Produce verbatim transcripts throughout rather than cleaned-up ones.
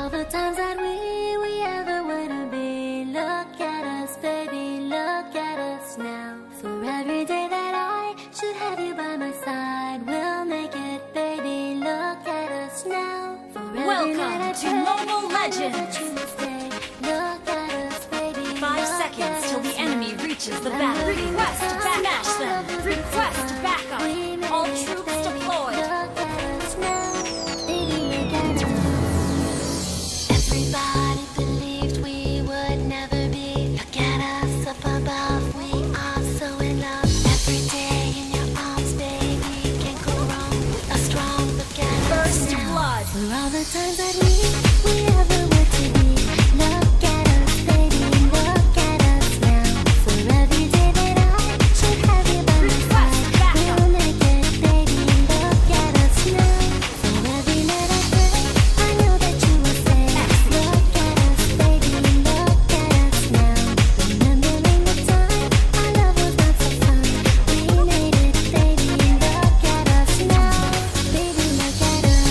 all the times that we, we ever wanna be. Look at us, baby, look at us now. For every day that I should have you by my side, we'll make it, baby, look at us now. For every Welcome night I to pray, Mobile I know that Legends. you will stay. Look at us, baby, Five look seconds at till the us enemy now. reaches the battle. Request to smash them. Request to back up. All troops deployed. Look at us now, baby, look at us. Everybody believed we would never be. Look at us up above, we are so in love. Every day in your arms, baby, can't go wrong. We are strong, look at First us now. blood. For all the times that we, we ever were to be. Look at us, baby, look at us now. For every day that I should have you by my side, we'll make it, baby, look at us now. For every night I pray, I know that you will say, look at us, baby, look at us now. Remembering the time our love was not so fun, we made it, baby, look at us now. Baby, look at us.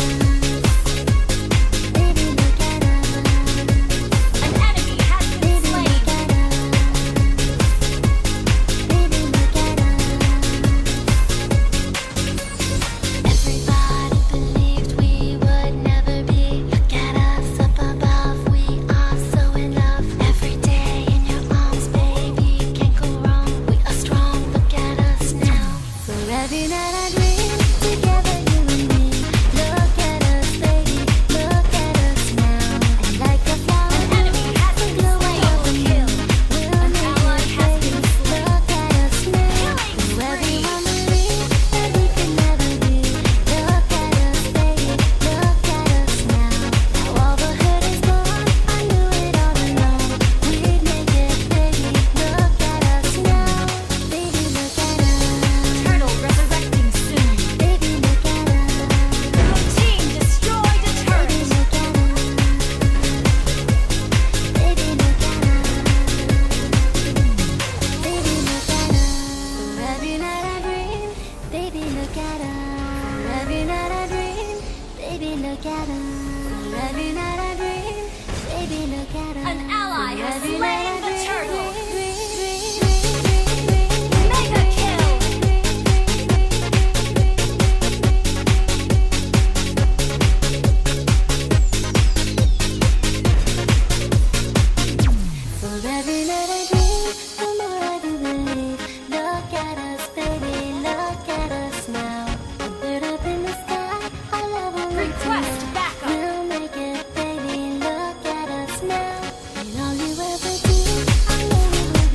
Baby, look at us. An enemy has been Baby, slain. look at us. Baby, look at us. Everybody believed we would never be. Look at us up above, we are so in love. Every day in your arms, baby, can't go wrong. We are strong, look at us now. For every night I dream, together you and me. Look at us, baby, look at us now. And like a flower, An enemy has we been glow slain. up in you. We'll An make ally it, has baby, been slain. look at us now. Killing For spree. everyone believe that we can never be. Look at us, baby, look at us now. Now all the hurt is gone, I knew it all along. We'd make it, baby, look at us now. Baby, look at us. Turtle resurrecting soon. Baby, look at us. Your team destroyed a Baby, turret. look at us. Baby, look at us. Baby, look at us. For every night I dream, baby, look at us. For every night I dream, baby, look at us. For every night I dream, baby, look at us. An ally For has every slain night I the dream, turtle. dream, dream, dream, dream, dream, Mega kill. For every night I dream, the more I do believe. Look at us, baby, look at us now. A bird up in the sky, our love will reach Request now. backup. We'll make it, baby, look at us now. And all you ever do, I know we will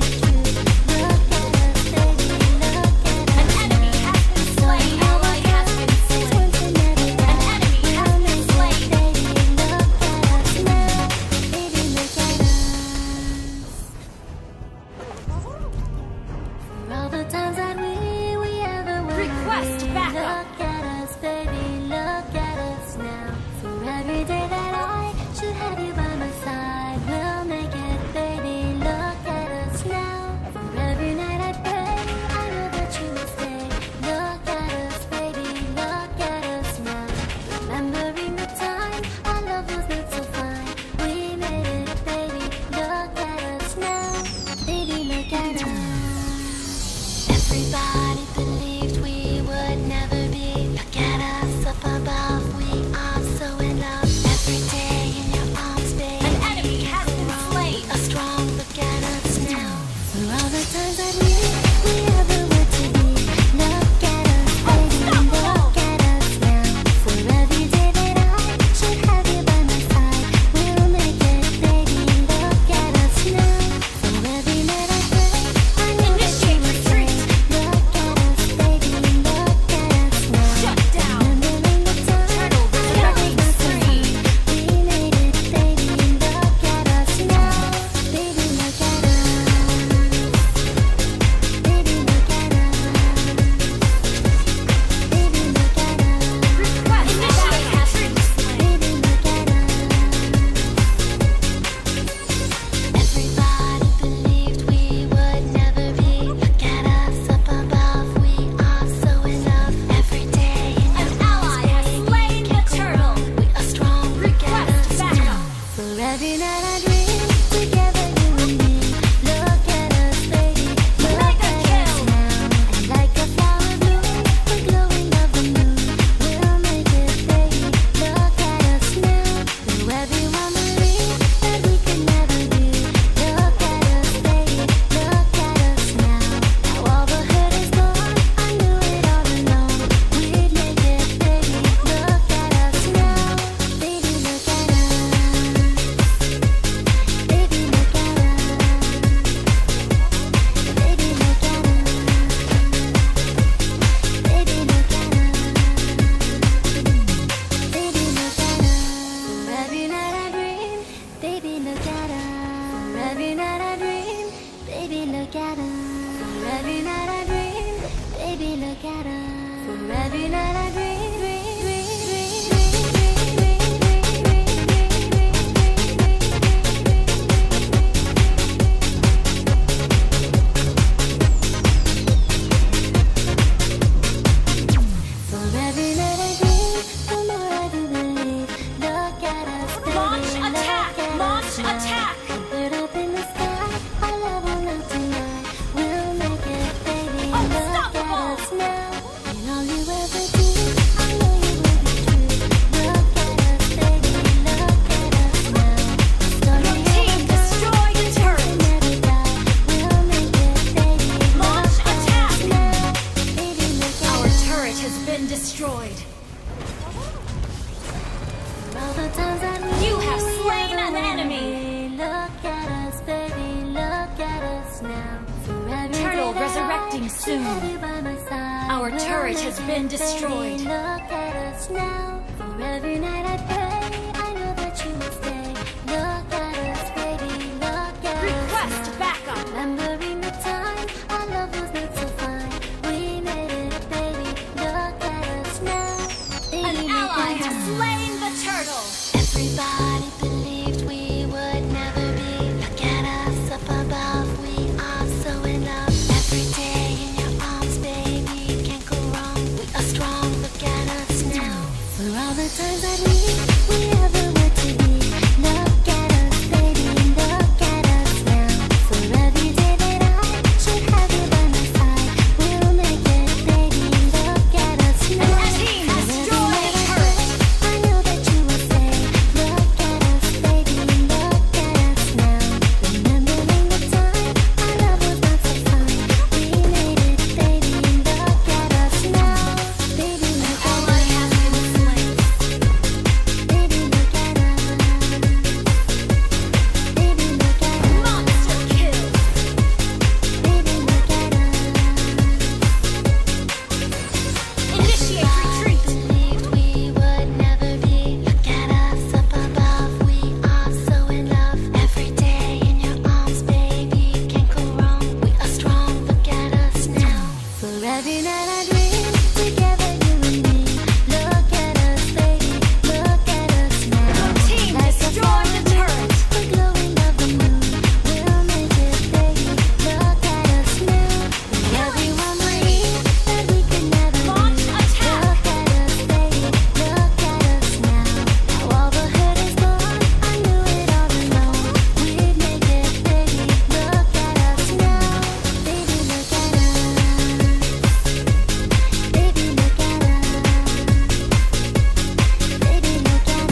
every night I dream together, you and me. Look at us, baby. Look Mega at kill. us now. And like a flower bloom, the glowing of the moon. We'll make it, baby. Look at us now. Though everyone believes that we could never be. Look at us, baby. Look at us now. Now all the hurt is gone. I knew it all along. We'd make it, baby. Look at us now. Baby, look at us. Baby, look at us. Baby, look at us. Baby, look at us. Baby, look at us. For every night I dream, baby, look at us. For every night I dream, baby, look at us. For every night I dream, baby, look at us. For every night I dream, dream, dream, For every night I dream, the more I do believe. Look at us, baby. Launch attack! Look at Launch us now. attack! Put up in the sky, our love will melt tonight. We'll make it, baby. Look at Unstoppable! us now. And all you ever do, I know you will be true. Look at us, baby. Look at us now. The story Your team of a destroyed a girl turret. will never die. We'll make it, baby. Launch Look at attack! us now. Baby, look at Our us. turret has been destroyed. All the times that we You have we slain ever an went enemy. away. Look at us, baby. Look at us now. For every Turtle day that resurrecting I soon. have you by my side, Our we'll turret make has it, been baby. destroyed. Look at us now. For every night I pray, I know that you will stay. Look at us, baby. Look at us Request now. backup. Remembering the time our love was not so fine. We made it, baby. Look at us now. Baby, An look ally at has us. slain the turtle. Everybody believed we would never be. Look at us up above, we are so in love. Every day in your arms, baby, can't go wrong. We are strong, look at us now. For all the times that we, we ever were to be. Look at us, baby, look at us now. For every day that I should have you by my side, we'll make it, baby, look at us now. Your team For destroyed every a night I turret. pray, I know that you will say, look at us, baby, look at us now. Remembering the time our love was not so fine. We made it, baby, look at us now. Baby, look at Ally us. has been slain. Baby, look at us. Baby, look at us. Monster kill. Baby, look at us. Initiate retreat. Believed we would never be. Look at us up above, we are so in love. Every day in your arms, baby, can't go wrong. We are strong, look at us now. For every night I dream together, you and me. Look at us, baby, look at us now. Your team Like a destroyed the turret. the glowing of the moon. We'll make it, baby. Look at us now. Everyone believes that we could never Launch be. attack. Look at us, baby. Look at us now. Now all the hurt is gone. I knew it all along. We'd make it, baby. Look at us now. Baby, look at us. Baby, look at us. Baby, look at us.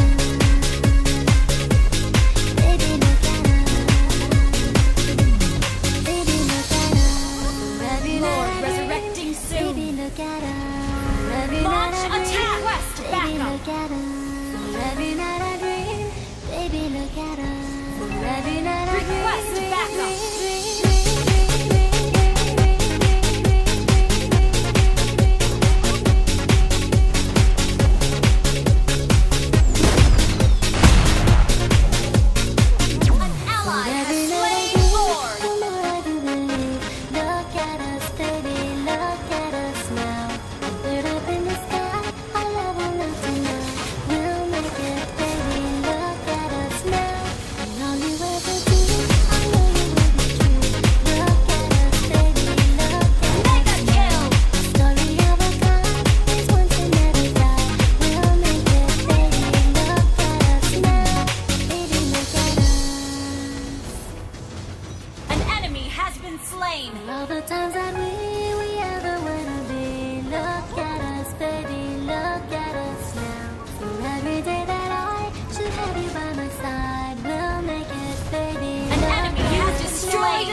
Baby, look at us. Baby, look at us. For every Lord night I dream, resurrecting soon. baby, look at us. For every Launch night I dream, attack. Request baby, backup. look at us. For every night I dream, baby, look at us. For every night I dream, Request dream, backup. dream, dream, An ally has Every night I slain dream, Lord. the more I do believe. Look at us, baby, look at us now. Put up in the sky, our love will melt tonight. We'll make it, baby, look at us now. And all you ever do, I know you will be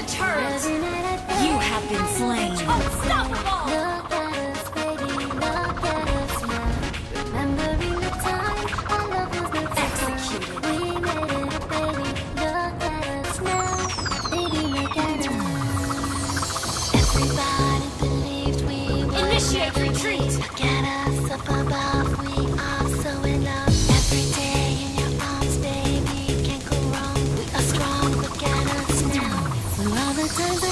turret! Every night I pray, You have been slain. Unstoppable! look at us, baby, look at us now. Remembering the time our love was not so Executed. fun. We made it, baby, look at us now. Baby, look at us. Everybody believed we would Initiate retreat! look at us up above, we are so in love. Every day in your arms, baby, can't go wrong. We are strong, look at us now. For all the times I